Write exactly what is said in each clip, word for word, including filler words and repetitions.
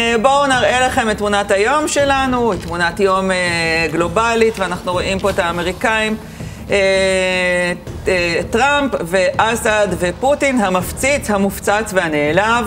בואו נראה לכם את תמונת היום שלנו, את תמונת יום גלובלית, ואנחנו רואים פה את האמריקאים, טראמפ ואסד ופוטין, המפציץ, המופצץ והנעלב,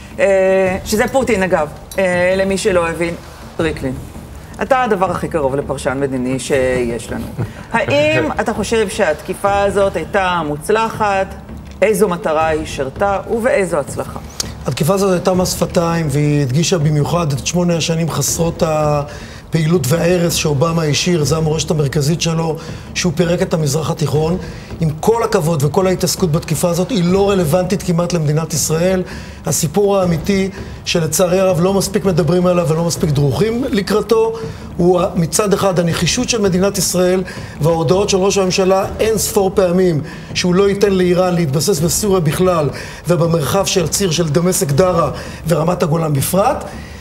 שזה פוטין אגב, למי שלא הבין, ריקלין. אתה הדבר הכי קרוב לפרשן מדיני שיש לנו. האם אתה חושב שהתקיפה הזאת הייתה מוצלחת? איזו מטרה היא שרתה ובאיזו הצלחה? התקיפה הזאת הייתה מס שפתיים, והיא הדגישה במיוחד את שמונה השנים חסרות הפעילות והערס שאובמה השאיר, זו המורשת המרכזית שלו, שהוא פירק את המזרח התיכון. עם כל הכבוד וכל ההתעסקות בתקיפה הזאת, היא לא רלוונטית כמעט למדינת ישראל. הסיפור האמיתי שלצערי הרב לא מספיק מדברים עליו ולא מספיק דרוכים לקראתו, הוא מצד אחד הנחישות של מדינת ישראל וההודעות של ראש הממשלה אין ספור פעמים שהוא לא ייתן לאיראן להתבסס בסוריה בכלל ובמרחב של ציר של דמשק דרה ורמת הגולן בפרט,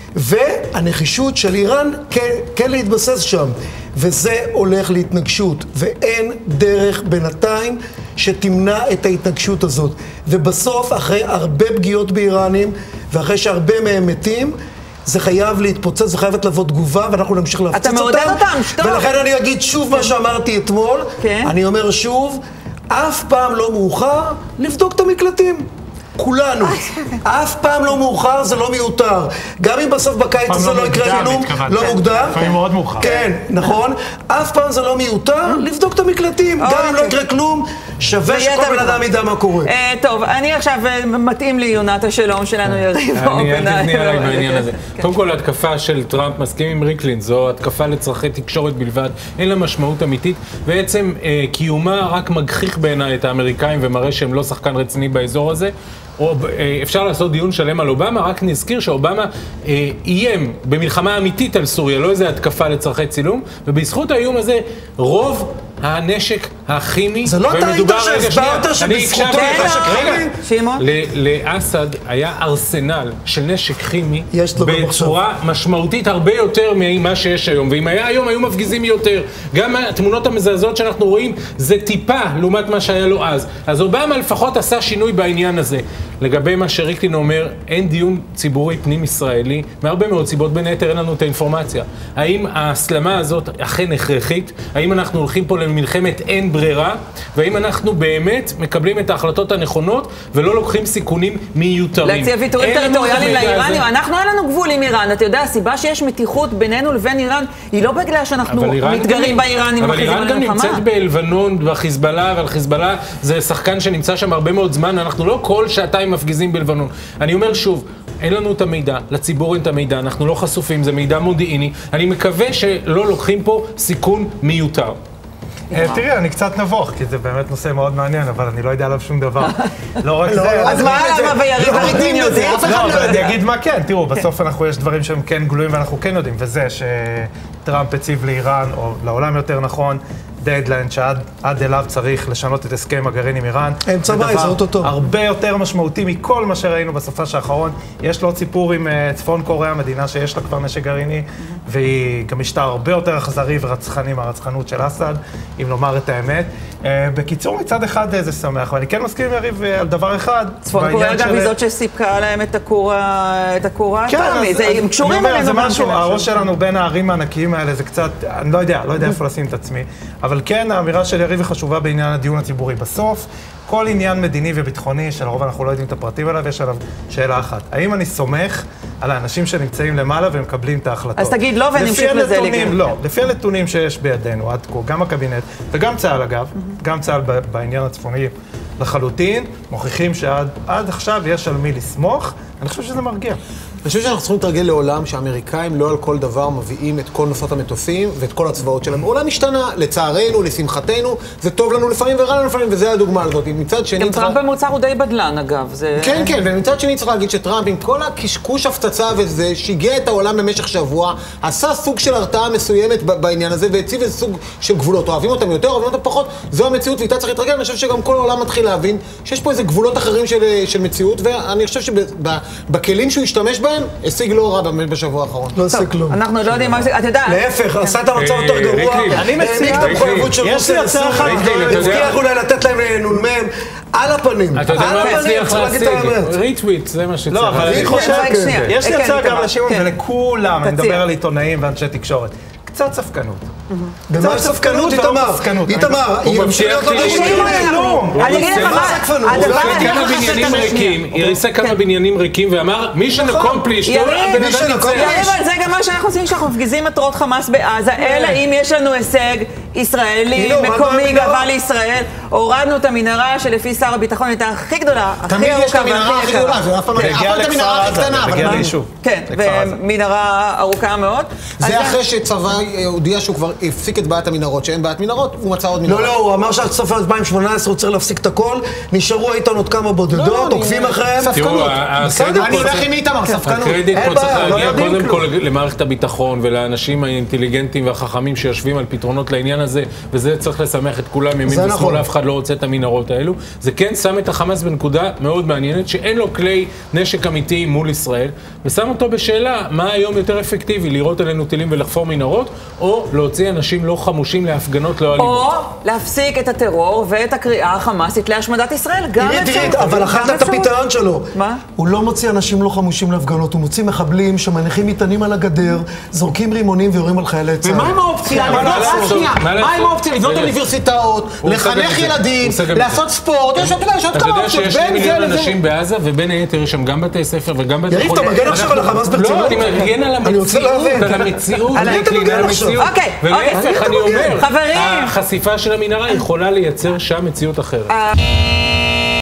והנחישות של איראן כן, כן להתבסס שם, וזה הולך להתנגשות, ואין דרך בינתיים שתמנע את ההתנגשות הזאת. ובסוף, אחרי הרבה פגיעות באיראנים, ואחרי שהרבה מהם מתים, זה חייב להתפוצץ, זה חייבת לבוא תגובה, ואנחנו נמשיך להפציץ אותם. אתה מעודד אותם, שטוב. ולכן אני אגיד שוב מה שאמרתי אתמול, כן. אני אומר שוב, אף פעם לא מאוחר לבדוק את המקלטים. כולנו. אף פעם לא מאוחר, זה לא מיותר. גם אם בסוף בקיץ הזה לא יקרה כלום, לא מוקדם. לפעמים מאוד מאוחר. כן, נכון. אף פעם זה לא מיותר, לבדוק את המקלטים. גם אם לא יקרה כלום, שווה שכל בן אדם ידע מה קורה. טוב, אני עכשיו מתאים לי יונת השלום שלנו יריב. אני אל תבני עליי בעניין הזה. קודם כל, התקפה של טראמפ, מסכים עם ריקלין, זו התקפה לצרכי תקשורת בלבד, אין לה משמעות אמיתית, בעצם קיומה רק מגחיך בעיניי את האמריקאים ומראה שהם לא שחקן רציני באזור הזה. או אפשר לעשות דיון שלם על אובמה, רק נזכיר שאובמה אה, איים במלחמה אמיתית על סוריה, לא איזו התקפה לצרכי צילום, ובזכות האיום הזה רוב הנשק הכימי, זה לא אתה היית שהסברת שבזכותו נשק כימי? לאסד היה ארסנל של נשק כימי בצורה משמעותית הרבה יותר ממה שיש היום, ואם היה היום היו מפגיזים יותר. גם התמונות המזעזעות שאנחנו רואים זה טיפה לעומת מה שהיה לו אז. אז אובמה לפחות עשה שינוי בעניין הזה. לגבי מה שריקלין אומר, אין דיון ציבורי פנים ישראלי, מהרבה מאוד סיבות, בין היתר אין לנו את האינפורמציה. האם ההסלמה הזאת אכן הכרחית? האם אנחנו הולכים פה למלחמת אין ברירה? והאם אנחנו באמת מקבלים את ההחלטות הנכונות ולא לוקחים סיכונים מיותרים? להציע ויתורים טריטוריאליים לאיראנים. אנחנו אין לנו גבול עם איראן. אתה יודע, הסיבה שיש מתיחות בינינו לבין איראן היא לא בגלל שאנחנו מתגרים באיראנים. אבל איראן גם נמצאת בלבנון, בחיזבאללה, אבל חיזבאללה זה שחקן שנמצא שם הרבה מאוד זמן. אנחנו לא כל שעתיים מפגיזים בלבנון. אני אומר שוב, אין לנו את המידע, לציבור אין את המידע, אנחנו לא חשופים, זה מידע מודיעיני. אני מקווה שלא לוקחים פה סיכון מיותר. תראי, אני קצת נבוך, כי זה באמת נושא מאוד מעניין, אבל אני לא יודע עליו שום דבר. לא רק זה. אז מה, למה ויריב הריקלין יודעים? לא, אבל אני אגיד מה כן. תראו, בסוף אנחנו, יש דברים שהם כן גלויים ואנחנו כן יודעים, וזה שטראמפ הציב לאיראן, או לעולם יותר נכון, דדליין שעד אליו צריך לשנות את הסכם הגרעין עם איראן. אין צבא, יזרות אותו. הרבה יותר משמעותי מכל מה שראינו בסופש האחרון. יש לו ציפור עם צפון קוריאה, מדינה שיש לה כבר נשק גרעיני, והיא גם משטר הרבה יותר אכזרי ורצחני מהרצחנות של אסד, אם לומר את האמת. בקיצור, מצד אחד זה שמח, ואני כן מסכים עם יריב על דבר אחד. צפון קוריאה גם היא זאת שסיפקה להם את הכורה הטרמית. הם קשורים אלינו. זה משהו, הראש שלנו בין הערים הענקיים האלה, זה קצת, אני לא יודע, לא יודע איפה לשים את עצמי. אבל כן, האמירה של יריב היא חשובה בעניין הדיון הציבורי. בסוף, כל עניין מדיני וביטחוני, שלרוב אנחנו לא יודעים את הפרטים עליו, יש עליו שאלה אחת. האם אני סומך על האנשים שנמצאים למעלה ומקבלים את ההחלטות? אז תגיד לא ונמשיך לזה לגמרי. לא, לפי הנתונים שיש בידינו עד כה, גם הקבינט וגם צה"ל אגב, גם צה"ל בעניין הצפוני לחלוטין, מוכיחים שעד עכשיו יש על מי לסמוך. אני חושב שזה מרגיע. אני חושב שאנחנו צריכים לתרגל לעולם שהאמריקאים לא על כל דבר מביאים את כל נוסעות המטוסים ואת כל הצבאות שלהם. העולם השתנה, לצערנו, לשמחתנו, זה טוב לנו לפעמים ורע לנו לפעמים, וזה הדוגמה הזאת. מצד שני... גם טראמפ במוצר הוא די בדלן, אגב. כן, כן, ומצד שני צריך להגיד שטראמפ עם כל הקשקוש הפצצה וזה, שיגע את העולם במשך שבוע, עשה סוג של הרתעה מסוימת בעניין הזה, והציב איזה סוג של גבולות. אוהבים אותם יותר, אוהבים אותם פחות. זו המציאות, ואיתה צריך להתרגל. אני חושב שגם כל העולם מתחיל להבין שיש פה איזה גבולות אחרים של, של מציאות, ואני חושב שבכלים שהוא ישתמש בהם, כהן השיג לא רע בשבוע האחרון. לא עושה כלום. אנחנו לא יודעים מה זה, אתה יודע... להפך, עשה את המצב יותר גרוע. אני מציע... העניק את המחויבות של רוסיה לסוריה. הבטיח אולי לתת להם נ"מ על הפנים. אתה יודע מה מצליח להשיג? ריטוויט, זה מה שצריך. לא, אבל אני חושב... יש לי הצעה גם לשמעון ולכולם, אני מדבר על עיתונאים ואנשי תקשורת. קצת ספקנות. במה ספקנות, איתמר? איתמר, הוא מבטיח לי... אני אגיד לך מה, הדבר היא ריסה כמה בניינים ריקים ואמר, מישן אקומפליש, הבן אדם ניצח. זה גם מה שאנחנו עושים כשאנחנו מפגיזים מטרות חמאס בעזה, אלא אם יש לנו הישג ישראלי, מקומי, גאווה לישראל, הורדנו את המנהרה שלפי שר הביטחון הייתה הכי גדולה, הכי ארוכה. תמיד יש את המנהרה הכי גדולה, זה אף פעם את המנהרה הכי קטנה. הגיע ליישוב. כן, ומנהרה ארוכה מאוד. זה אחרי שצבא הודיע שהוא כבר הפסיק את בעיית המנהרות, שאין בעיית מנהרות, הוא מצא עוד מנהרות. לא, לא, הוא אמר שעד סוף אלפיים שמונה עשרה הוא צריך להפסיק את הכל, נשארו איתנו עוד כמה בודדות, עוקבים אחריהם. ספקנות. אני הולך עם איתמר, ספקנות. הקרדיט פה צריך להגיע קודם כל למערכת הביטחון ולאנשים האינטליגנטים והחכמים שיושבים על פתרונות לעניין הזה, וזה צריך לשמח את כולם, ימין ושמאל, אף אחד לא רוצה את המנהרות האלו. זה כן שם את החמאס בנקודה מאוד מעניינת, שאין לו כלי נשק אמיתי מול ישראל, ושם אותו בשאלה מה היום יותר אפקטיבי, לראות עלינו טילים ולחפור מנהרות, או להוציא אנשים לא חמושים להפגנות לא אלימות. או להפסיק את הטרור ואת הקריאה החמאסית להשמדת ישראל. גם אפשרות. אבל אכלת את הפתרון שלו. מה? הוא לא מוציא אנשים לא חמושים להפגנות, הוא מוציא מחבלים שמניחים מטענים על הגדר, זורקים רימונים ויורים על חיילי צה"ל. ומה עם האופציה? מה עם האופציה? לבנות אוניברסיטאות, לחנך ילדים, לעשות ספורט, יש עוד כמה אופציות. אתה יודע שיש שני מיליון אנשים בעזה, ובין היתר יש שם גם בתי ספר וגם בתי יריב, אתה מגן עכשיו על החמאס ברצינות? לא, אני מגן על המציאות, על המציאות, על המציאות. ולהפך, אני אומר, החשיפה של המנהרה יכולה לייצר שם מציאות אחרת.